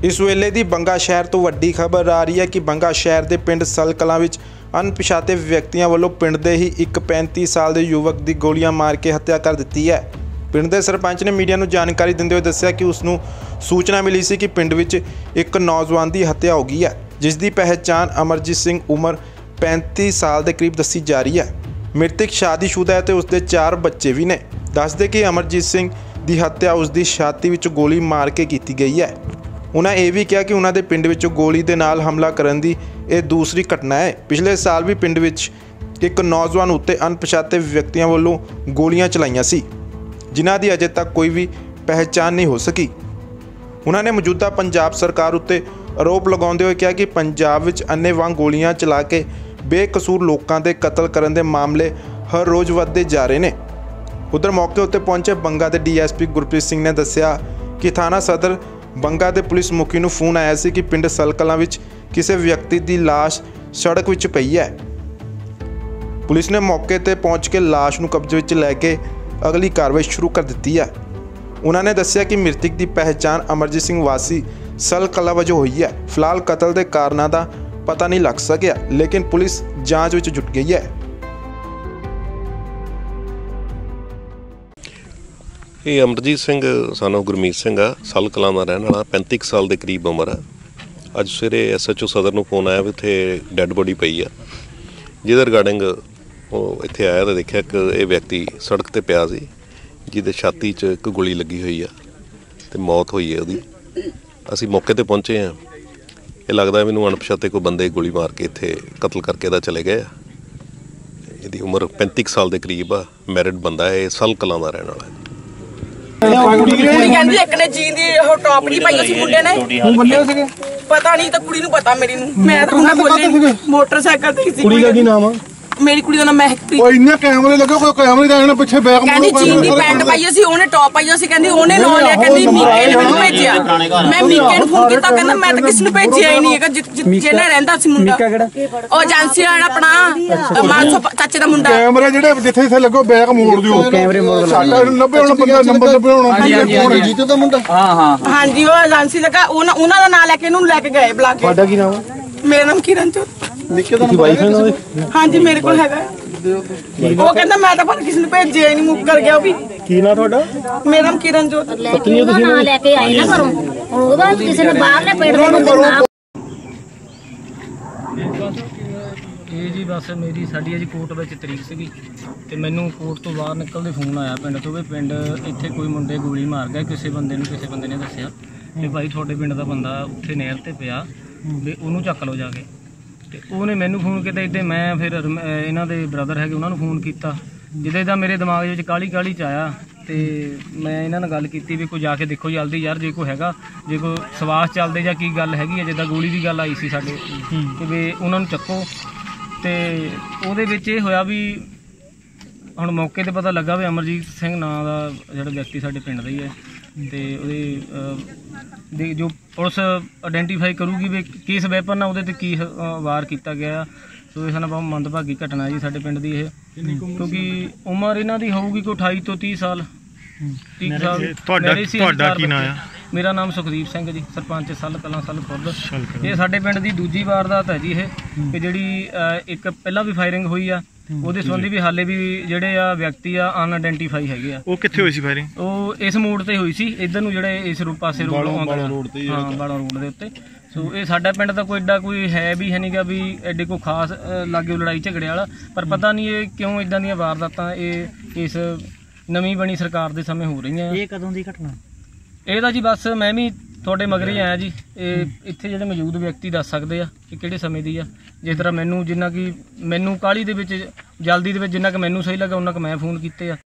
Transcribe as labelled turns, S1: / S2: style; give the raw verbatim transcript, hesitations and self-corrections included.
S1: इस वेले दी बंगा शहर तो वड्डी खबर आ रही है कि बंगा शहर के पिंड सल कलां विच अणपछाते व्यक्तियों वालों पिंड दे ही एक पैंती साल के युवक की गोलियां मार के हत्या कर दी है। पिंड के सरपंच ने मीडिया को जानकारी देंदे हुए दस्सिया कि उसनू सूचना मिली सी कि पिंड विच एक नौजवान की हत्या हो गई है, जिसकी पहचान अमरजीत सिंह उम्र पैंती साल के करीब दसी जा रही है। मृतक शादीशुदा है तो उसके चार बच्चे भी ने। दसदे कि अमरजीत सिंह की हत्या उसकी छाती विच गोली मार के की गई है। उन्हें यह भी कहा कि उन्होंने पिंड विच गोली के नाल हमला करने की यह दूसरी घटना है। पिछले साल भी पिंड विच एक नौजवान उत्ते अणपछाते व्यक्तियों वालों गोलियां चलाइयां सी, जिन्हां दी अजे तक कोई भी पहचान नहीं हो सकी। उन्होंने मौजूदा पंजाब सरकार उत्ते आरोप लगाते हुए कहा कि पंजाब विच अन्नेवाह गोलियां चला के बेकसूर लोगों के कतल करने के मामले हर रोज़ वधदे जा रहे हैं। उधर मौके उत्ते पहुंचे बंगा के D S P Gurpreet Singh ने दस्सिया कि थाना सदर बंगा के पुलिस मुखी नूं फोन आया सी कि पिंड सल कलां विच किसी व्यक्ति की लाश सड़क विच पई है। पुलिस ने मौके ते पहुंच के लाश नूं कब्जे विच लैके अगली कार्रवाई शुरू कर दी है। उन्होंने दस्सिया कि मृतक की पहचान अमरजीत सिंह वासी सल कला वजों हुई है। फिलहाल कतल के कारणों का पता नहीं लग सकिया, लेकिन पुलिस जांच विच जुट गई है।
S2: ये अमरजीत सिंह सानों गुरमीत सिंह आ, सल कलां दा रहने वाला, पैंती साल के करीब उम्र है। अज सवेरे एस एच ओ सदर नूं फोन आया भी इत्थे डैड बॉडी पई आ, जिहदे रिगार्डिंग वो इत्थे आया तो देखा कि ये व्यक्ति सड़क ते पिया सी, जिहदे छाती च एक गोली लगी हुई आ ते मौत हुई है उहदी। असीं मौके ते पहुंचे हैं। ये लगदा मैनूं अणपछाते कोई बंदे गोली मार के इत्थे कतल करके दा चले गए। इहदी उम्र पैंती साल के करीब आ, मैरिड बंदा है, सल कलां दा रहने वाला है।
S3: पता नहीं तो कुड़ी पता मेरी मैं तो बोली मोटरसाइकिल ते सी। कुड़ी का की नाम है? मेरी कुड़ी दा नाम महकप्रीत। ओए इन्ने कैमरे लगे, कोई कैमरे दा ना पीछे बैग कहंदी जीन दी पैंट पाई सी, ओने टॉप पाई सी, कहंदी ओने नो लिया, कहंदी मीके ने मैनू भेजिया। मैं मीके ਨੂੰ फोन ਕੀਤਾ, ਕਹਿੰਦਾ ਮੈਂ ਤਾਂ ਕਿਸ ਨੂੰ ਭੇਜਿਆ ਹੀ ਨਹੀਂ ਹੈਗਾ, ਜਿਹਨੇ ਰਹਿੰਦਾ ਸੀ ਮੁੰਡਾ। मीका ਕਿਹੜਾ? ਉਹ ਏਜੰਸੀ ਵਾਲਾ ਆਪਣਾ ਮਾਨਸਾ ਚਾਚੇ ਦਾ ਮੁੰਡਾ। ਕੈਮਰੇ ਜਿਹੜੇ ਜਿੱਥੇ ਇੱਥੇ ਲੱਗੋ ਬੈਗ ਮੋੜ ਦਿਓ, ਕੈਮਰੇ ਮੋੜ ਦਿਓ। ਨੱਬੇ ਹੁਣ ਬੰਦਾ ਨੰਬਰ ਨੱਬੇ ਹੋਣਾ। ਕੌਣ ਜੀਤੇ ਦਾ ਮੁੰਡਾ? ਹਾਂ ਹਾਂ ਹਾਂਜੀ, ਉਹ ਏਜੰਸੀ ਦਾ ਉਹਨਾਂ ਉਹਨਾਂ ਦਾ ਨਾਮ ਲੈ ਕੇ ਇਹਨੂੰ ਲੈ ਕੇ ਗਏ ਬੁਲਾ ਕੇ। ਤੁਹਾਡਾ ਕੀ ਨਾਮ ਹੈ? मेरा नाम किरण चौथ। हाँ जी मेरे को हैगा। वो कहता मैं तो पर किसी ने भेजे ही नहीं, मुकर गया भी। की नाम ਤੁਹਾਡਾ? मेरा नाम किरण चौथ। पत्नी हो ਤੁਸੀਂ? ਨਾ ਲੈ ਕੇ ਆਈ ਨਾ ਘਰੋਂ, ਉਹਦਾ ਕਿਸੇ ਨੇ ਬਾਹਰ ਨੇ ਪੇੜ ਦੇ ਬੰਦੇ ਨਾਮ। ਇਹ ਜੀ ਬਸ ਮੇਰੀ ਸਾਡੀ ਅਜੀ ਕੋਰਟ ਵਿੱਚ ਤਰੀਕ ਸੀਗੀ ਤੇ ਮੈਨੂੰ ਕੋਰਟ ਤੋਂ ਬਾਹਰ ਨਿਕਲਦੇ ਫੋਨ ਆਇਆ ਪਿੰਡ ਤੋਂ ਵੀ ਪਿੰਡ ਇੱਥੇ ਕੋਈ ਮੁੰਡੇ ਗੋਲੀ ਮਾਰ ਗਿਆ, ਕਿਸੇ ਬੰਦੇ ਨੂੰ ਕਿਸੇ ਬੰਦੇ ਨੇ ਦੱਸਿਆ ਤੇ ਭਾਈ ਤੁਹਾਡੇ ਪਿੰਡ ਦਾ ਬੰਦਾ ਉੱਥੇ ਨਹਿਰ ਤੇ ਪਿਆ ਵੀ ਉਹਨੂੰ ਚੱਕ ਲਓ ਜਾ ਕੇ। ਤੇ ਉਹਨੇ ਮੈਨੂੰ ਫੋਨ ਕੀਤਾ, ਇੱਦਾਂ ਮੈਂ ਫਿਰ ਇਹਨਾਂ ਦੇ ਬ੍ਰਦਰ ਹੈਗੇ ਉਹਨਾਂ ਨੂੰ ਫੋਨ ਕੀਤਾ, ਜਿਹਦੇ ਦਾ ਮੇਰੇ ਦਿਮਾਗ ਵਿੱਚ ਕਾਹਲੀ ਕਾਹਲੀ 'ਚ ਆਇਆ ਤੇ ਮੈਂ ਇਹਨਾਂ ਨਾਲ ਗੱਲ ਕੀਤੀ ਵੀ ਕੋਈ ਜਾ ਕੇ ਦੇਖੋ ਜਲਦੀ ਯਾਰ, ਜੇ ਕੋਈ ਹੈਗਾ, ਜੇ ਕੋਈ ਸਵਾਸ ਚੱਲਦੇ ਜਾਂ ਕੀ ਗੱਲ ਹੈਗੀ ਹੈ, ਜਿੱਦਾਂ ਗੋਲੀ ਦੀ ਗੱਲ ਆਈ ਸੀ ਸਾਡੇ ਕਿ ਵੀ ਉਹਨਾਂ ਨੂੰ ਚੱਕੋ। ਤੇ ਉਹਦੇ ਵਿੱਚ ਇਹ ਹੋਇਆ ਵੀ ਹੁਣ ਮੌਕੇ 'ਤੇ ਪਤਾ ਲੱਗਾ ਵੀ ਅਮਰਜੀਤ ਸਿੰਘ ਨਾਂ ਦਾ ਜਿਹੜਾ ਵਿਅਕਤੀ ਸਾਡੇ ਪਿੰਡ ਦਾ ਹੀ ਹੈ ਤੇ ਉਹਦੇ ਜੋ ਪੁਲਿਸ ਆਇਡੈਂਟੀਫਾਈ ਕਰੂਗੀ ਵੀ ਕਿਸ ਵੈਪਨ ਨਾਲ ਉਹਦੇ 'ਤੇ ਕੀ ਵਾਰ ਕੀਤਾ ਗਿਆ। ਸੋ ਇਹ ਸਾਨੂੰ ਬਹੁਤ ਮੰਦਭਾਗੀ ਘਟਨਾ ਜੀ ਸਾਡੇ ਪਿੰਡ ਦੀ ਇਹ, ਕਿਉਂਕਿ ਉਮਰ ਇਹਨਾਂ ਦੀ ਹੋਊਗੀ ਕੋਈ ਅਠਾਈ ਤੋਂ ਤੀਹ ਸਾਲ। ਤੀਹ ਸਾਲ। ਤੁਹਾਡਾ ਕੀ ਨਾਮ ਹੈ? ਮੇਰਾ ਨਾਮ ਸੁਖਦੀਪ ਸਿੰਘ ਜੀ, ਸਰਪੰਚ ਸੱਲ ਕਲਾਂ ਸੱਲ ਖੁਰਦ। ਇਹ ਸਾਡੇ ਪਿੰਡ ਦੀ ਦੂਜੀ ਵਾਰਦਾਤ ਹੈ ਜੀ ਇਹ, ਕਿ ਜਿਹੜੀ ਇੱਕ ਪਹਿਲਾਂ ਵੀ ਫਾਇਰਿੰਗ ਹੋਈ ਆ, ਉਹਦੇ ਸੰਬੰਧੀ ਵੀ ਹਾਲੇ ਵੀ ਜਿਹੜੇ ਆ ਵਿਅਕਤੀ ਆ ਅਨਆਇਡੈਂਟੀਫਾਈ ਹੈਗੇ ਆ। ਉਹ ਕਿੱਥੇ ਹੋਈ ਸੀ ਫਾਇਰਿੰਗ? ਉਹ ਇਸ ਮੋੜ ਤੇ ਹੋਈ ਸੀ, ਇੱਧਰ ਨੂੰ ਜਿਹੜੇ ਇਸ ਪਾਸੇ ਰੋਡ ਆਉਂਦਾ, ਹਾਂ ਬਾਲਾ ਰੋਡ ਦੇ ਉੱਤੇ। ਸੋ ਇਹ ਸਾਡਾ ਪਿੰਡ ਦਾ ਕੋਈ ਐਡਾ ਕੋਈ ਹੈ ਵੀ ਹੈ ਨਹੀਂ ਗਾ ਵੀ ਐਡੇ ਕੋਈ ਖਾਸ ਲਾਗੇ ਲੜਾਈ ਝਗੜੇ ਵਾਲਾ, ਪਰ ਪਤਾ ਨਹੀਂ ਇਹ ਕਿਉਂ ਇੱਦਾਂ ਦੀਆਂ ਵਾਰਦਾਤਾਂ ਇਹ ਇਸ ਨਵੀਂ ਬਣੀ ਸਰਕਾਰ ਦੇ ਸਮੇਂ ਹੋ ਰਹੀਆਂ। ਇਹ ਕਦੋਂ ਦੀ ਘਟਨਾ? ਇਹ ਤਾਂ ਜੀ ਬਸ ਮੈਂ ਵੀ ਤੁਹਾਡੇ ਮਗਰ ਹੀ ਆਇਆ ਜੀ। ਇਹ ਇੱਥੇ ਜਿਹੜੇ ਮੌਜੂਦ ਵਿਅਕਤੀ ਦੱਸ ਸਕਦੇ ਆ ਕਿ ਕਿਹੜੇ ਸਮੇਂ ਦੀ ਆ। ਜਿਸ ਤਰ੍ਹਾਂ ਮੈਨੂੰ ਜਿੰਨਾ ਕਿ ਮੈਨੂੰ ਕਾਹਲੀ ਦੇ ਵਿੱਚ ਜਲਦੀ ਦੇ ਵਿੱਚ ਜਿੰਨਾ ਕਿ ਮੈਨੂੰ ਸਹੀ ਲੱਗਾ ਉਹਨਾਂ ਕੁ ਮੈਂ ਫੋਨ ਕੀਤੇ ਆ।